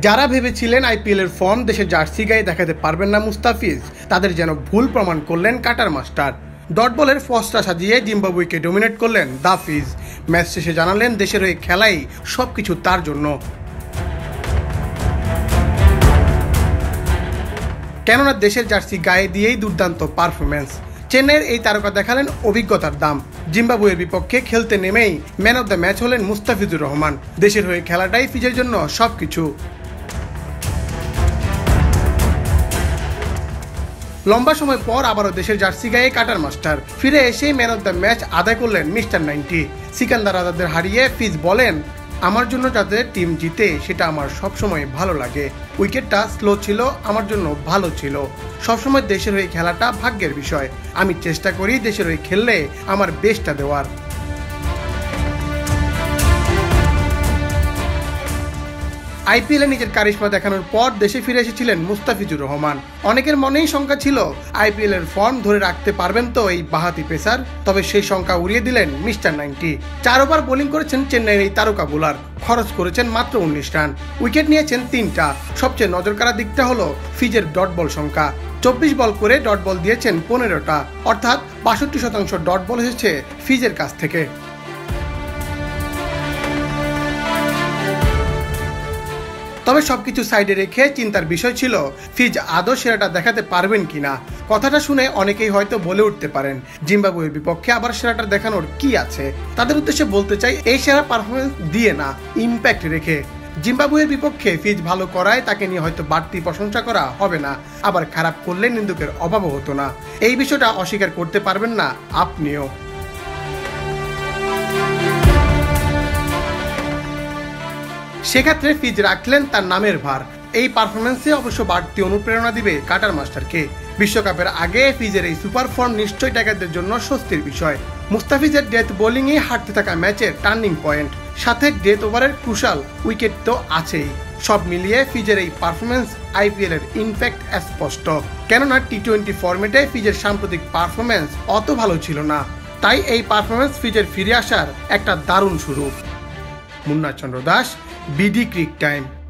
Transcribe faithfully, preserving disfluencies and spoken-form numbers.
যারা ভেবেছিলেন আইপিএল এর ফর্ম দেশের জার্সি গায়ে দেখাতে পারবেন না মুস্তাফিজ, তাদের যেন ভুল প্রমাণ করলেন কাটার মাস্টার। ডট বলের ফসটা সাজিয়ে জিম্বাবুয়েকে ডমিনেট করলেন দাফিজ। ম্যাচ শেষে জানালেন দেশের হয়ে খেলাই সবকিছু তার জন্য, কেননা দেশের জার্সি গায়ে দিয়েই দুর্দান্ত পারফরমেন্স। চেন্নাইয়ের এই তারকা দেখালেন অভিজ্ঞতার দাম। জিম্বাবুয়ের বিপক্ষে খেলতে নেমেই ম্যান অব দ্য ম্যাচ হলেন মুস্তাফিজুর রহমান। দেশের হয়ে খেলাটাই ফিজের জন্য সবকিছু। লম্বা সময় পর আবারও দেশের জার্সি গায়ে কাটার মাস্টার ফিরে এসেই ম্যান অব দ্য ম্যাচ আদায় করলেন মিস্টার নাইনটি। সিকান্দার আজাদের হারিয়ে ফিজ বলেন, আমার জন্য যাতে টিম জিতে সেটা আমার সবসময় ভালো লাগে। উইকেটটা স্লো ছিল, আমার জন্য ভালো ছিল। সবসময় দেশের হয়ে খেলাটা ভাগ্যের বিষয়। আমি চেষ্টা করি দেশের হয়ে খেললে আমার বেস্টটা দেওয়ার। আইপিএলে নিজের কারিশমা দেখানোর পর দেশে ফিরে এসেছিলেন মুস্তাফিজুর রহমান। অনেকের মনেই শঙ্কা ছিল আইপিএল এর ফর্ম ধরে রাখতে পারবেন তো এই বাহাতি পেসার, তবে সেই শঙ্কা উড়িয়ে দিলেন মিস্টার নাইনটি। চার ওভার বোলিং করেছেন চেন্নাইয়ের এই তারকা বোলার, খরচ করেছেন মাত্র উনিশ রান, উইকেট নিয়েছেন তিনটা। সবচেয়ে নজর কাড়া দিকটা হলো ফিজের ডট বল সংখ্যা। চব্বিশ বল করে ডট বল দিয়েছেন পনেরোটা, অর্থাৎ বাষট্টি শতাংশ ডট বল এসেছে ফিজের কাছ থেকে। তবে সবকিছু সাইডে রেখে চিন্তার বিষয় ছিল ফিজ আদৌ সেরাটা দেখাতে পারবেন কিনা। কথাটা শুনে অনেকেই হয়তো বলে উঠতে পারেন, জিম্বাবুয়ের বিপক্ষে আবার সেরাটা দেখানোর কি আছে। তাদের উদ্দেশ্যে বলতে চাই, এই সেরা পারফরমেন্স দিয়ে না, ইম্প্যাক্ট রেখে। জিম্বাবুয়ের বিপক্ষে ফিজ ভালো করায় তাকে নিয়ে হয়তো বাড়তি প্রশংসা করা হবে না, আবার খারাপ করলে নিন্দুকের অভাবও হতো না। এই বিষয়টা অস্বীকার করতে পারবেন না আপনিও। সেক্ষেত্রে ফিজ রাখলেন তার নামের ভার। এই পারফরমেন্সে অবশ্য বাড়তি অনুপ্রেরণা দিবে কাটার মাস্টারকে। বিশ্বকাপের আগে ফিজের এই সুপার ফর্ম নিশ্চয়ই টাইগারদের জন্য স্বস্তির বিষয়। মুস্তাফিজের ডেথ বোলিংয়ে হারতে থাকা ম্যাচের টার্নিং পয়েন্ট, সাথে ডেথ ওভারের ক্রুশাল উইকেট তো আছেই। সব মিলিয়ে ফিজের এই পারফরমেন্স আইপিএল এর ইম্প্যাক্ট স্পষ্ট। কেননা টি টোয়েন্টি ফরম্যাটে ফিজের সাম্প্রতিক পারফরমেন্স অত ভালো ছিল না, তাই এই পারফরমেন্স ফিজের ফিরে আসার একটা দারুণ শুরু। Munna Chandra Das, BD cric time.